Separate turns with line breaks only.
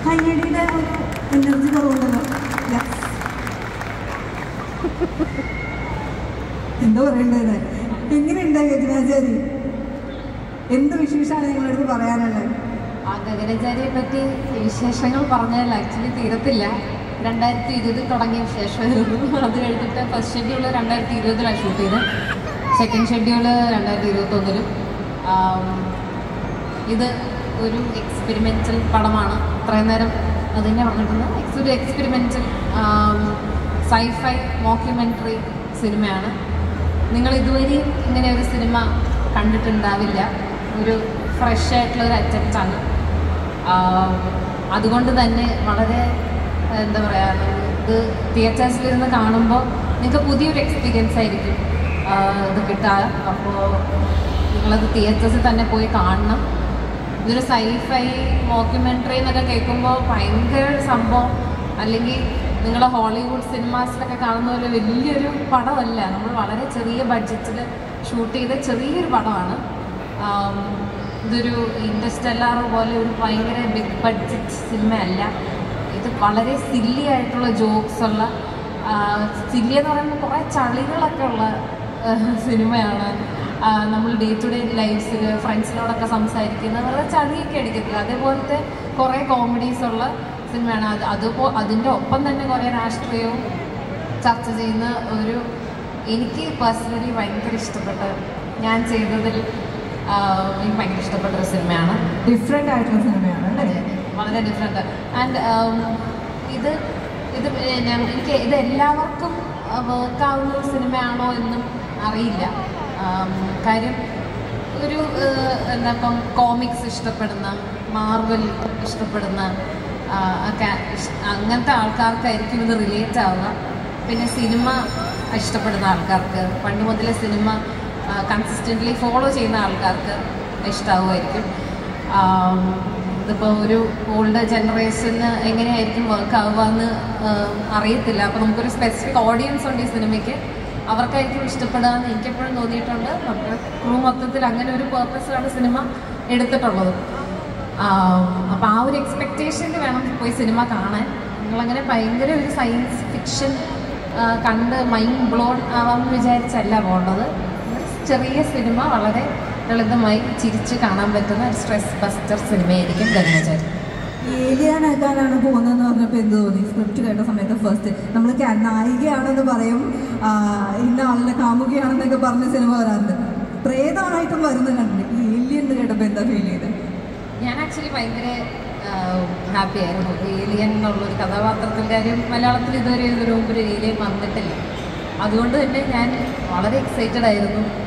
കൈയടിയുടെ ഒരു എനർജി കുറവുണ്ടല്ലോ. എന്താ പറയേണ്ടത്? എങ്ങനെയുണ്ട് ഗഗനാചാരി? എന്ത് വിശേഷമാണ് നിങ്ങളടുത്ത് പറയാനുള്ളത്?
ആ ഗഗനാചാരിയെ പറ്റി വിശേഷങ്ങൾ പറഞ്ഞാൽ ആക്ച്വലി തീരത്തില്ല. 2020 തുടങ്ങിയ വിശേഷമായിരുന്നു. അത് കഴിഞ്ഞിട്ട് ഫസ്റ്റ് ഷെഡ്യൂൾ 2020 ഷൂട്ട് ചെയ്ത്, സെക്കൻഡ് ഷെഡ്യൂൾ 2021. ഇത് ഒരു എക്സ്പെരിമെൻ്റൽ പടമാണ്. ഇത്രയും നേരം അത് തന്നെ പറഞ്ഞിട്ടുണ്ട്. ഒരു എക്സ്പെരിമെൻ്റൽ സൈഫൈ മോക്യുമെൻ്ററി സിനിമയാണ്. നിങ്ങൾ ഇതുവരെ ഇങ്ങനെ ഒരു സിനിമ കണ്ടിട്ടുണ്ടാവില്ല. ഒരു ഫ്രഷ് ആയിട്ടുള്ളൊരു അറ്റംപ്റ്റാണ്. അതുകൊണ്ട് തന്നെ വളരെ എന്താ പറയുക, ഇത് തിയേറ്റേഴ്സിലിരുന്ന് കാണുമ്പോൾ നിങ്ങൾക്ക് പുതിയൊരു എക്സ്പീരിയൻസ് ആയിരിക്കും ഇത് കിട്ടുക. അപ്പോൾ നിങ്ങളത് തിയേറ്റേഴ്സിൽ തന്നെ പോയി കാണണം. ഇതൊരു സൈഫൈ മോക്യുമെൻ്ററി എന്നൊക്കെ കേൾക്കുമ്പോൾ ഭയങ്കര സംഭവം, അല്ലെങ്കിൽ നിങ്ങൾ ഹോളിവുഡ് സിനിമാസിലൊക്കെ കാണുന്ന പോലെ വലിയൊരു പടമല്ല. നമ്മൾ വളരെ ചെറിയ ബഡ്ജറ്റിൽ ഷൂട്ട് ചെയ്ത ചെറിയൊരു പടമാണ്. ഇതൊരു ഇൻഡർസ്റ്റെല്ലാർ പോലെ ഒരു ഭയങ്കര ബിഗ് ബഡ്ജറ്റ് സിനിമയല്ല. ഇത് വളരെ സില്ലി ആയിട്ടുള്ള ജോക്സ് ഉള്ള, സില്ലി എന്ന് പറയുമ്പോൾ കുറേ ചളികളൊക്കെ ഉള്ള സിനിമയാണ്. നമ്മൾ ഡേ ടു ഡേ ലൈഫ്സിൽ ഫ്രണ്ട്സിനോടൊക്കെ സംസാരിക്കുന്ന വളരെ ചളിയൊക്കെ അടിക്കത്തില്ല, അതേപോലത്തെ കുറേ കോമഡീസ് ഉള്ള സിനിമയാണ്. അതിൻ്റെ ഒപ്പം തന്നെ കുറേ രാഷ്ട്രീയവും ചർച്ച ചെയ്യുന്ന ഒരു, എനിക്ക് പേഴ്സണലി ഭയങ്കര ഇഷ്ടപ്പെട്ട, ഞാൻ ചെയ്തതിൽ എനിക്ക് ഭയങ്കര ഇഷ്ടപ്പെട്ടൊരു സിനിമയാണ്.
ഡിഫറെൻ്റ് ആയിട്ടുള്ള സിനിമയാണ് അല്ലേ?
വളരെ ഡിഫറെൻ്റ്. ആൻഡ് എനിക്ക് ഇത് എല്ലാവർക്കും വർക്കാവുന്ന ഒരു സിനിമയാണോ എന്നും അറിയില്ല. കാര്യം ഒരു എന്താ ഇപ്പം കോമിക്സ് ഇഷ്ടപ്പെടുന്ന, മാർവൽ ഇഷ്ടപ്പെടുന്ന ഒക്കെ അങ്ങനത്തെ ആൾക്കാർക്കായിരിക്കും ഇത് റിലേറ്റ് ആവുക. പിന്നെ സിനിമ ഇഷ്ടപ്പെടുന്ന ആൾക്കാർക്ക്, പണ്ട് മുതലേ സിനിമ കൺസിസ്റ്റൻ്റ്ലി ഫോളോ ചെയ്യുന്ന ആൾക്കാർക്ക് ഇഷ്ടമാവുമായിരിക്കും. ഇതിപ്പോൾ ഒരു ഓൾഡ് ജനറേഷന് എങ്ങനെയായിരിക്കും വർക്ക് ആവുക എന്ന് അറിയത്തില്ല. അപ്പോൾ നമുക്കൊരു സ്പെസിഫിക് ഓഡിയൻസ് ഉണ്ട് ഈ സിനിമയ്ക്ക്, അവർക്കായിരിക്കും ഇഷ്ടപ്പെടുക എന്ന് എനിക്കെപ്പോഴും തോന്നിയിട്ടുണ്ട്. നമ്മുടെ ക്രൂ മൊത്തത്തിൽ അങ്ങനെ ഒരു പേർപ്പസിലാണ് സിനിമ എടുത്തിട്ടുള്ളത്. അപ്പോൾ ആ ഒരു എക്സ്പെക്റ്റേഷനിൽ വേണം പോയി സിനിമ കാണാൻ. നിങ്ങളങ്ങനെ ഭയങ്കര ഒരു സയൻസ് ഫിക്ഷൻ കണ്ട് മൈൻഡ് ബ്ലോൺ ആവാമെന്ന് വിചാരിച്ചല്ല പോകേണ്ടത്. ചെറിയ സിനിമ, വളരെ ലളിതമായി ചിരിച്ച് കാണാൻ പറ്റുന്ന ഒരു സ്ട്രെസ് ബസ്റ്റർ സിനിമയായിരിക്കും ഗഗനാചാരി.
ഏലിയാനാക്കാനാണ് പോകുന്നതെന്ന് പറഞ്ഞപ്പോൾ എന്ത് തോന്നി? സ്ക്രിപ്റ്റ് കേട്ട സമയത്ത് ഫസ്റ്റ് നമ്മൾ നായികയാണെന്ന് പറയും, ഇന്ന ആളിനെ കാമുകയാണെന്നൊക്കെ പറഞ്ഞ സിനിമ വരാറുണ്ട്, പ്രേതമായിട്ടും വരുന്നത് കണ്ടില്ല. ഈ ഏലിയൻ എന്ന് കേട്ടപ്പോൾ എന്താ ഫീൽ ചെയ്തത്?
ഞാൻ ആക്ച്വലി ഭയങ്കര ഹാപ്പി ആയിരുന്നു. ഏലിയൻ എന്നുള്ളൊരു കഥാപാത്രത്തിൻ്റെ കാര്യം മലയാളത്തിൽ ഇതുവരെ ഇതിനു മുമ്പ് ഒരു ഏലിയൻ വന്നിട്ടില്ല. അതുകൊണ്ട് തന്നെ ഞാൻ വളരെ എക്സൈറ്റഡ് ആയിരുന്നു.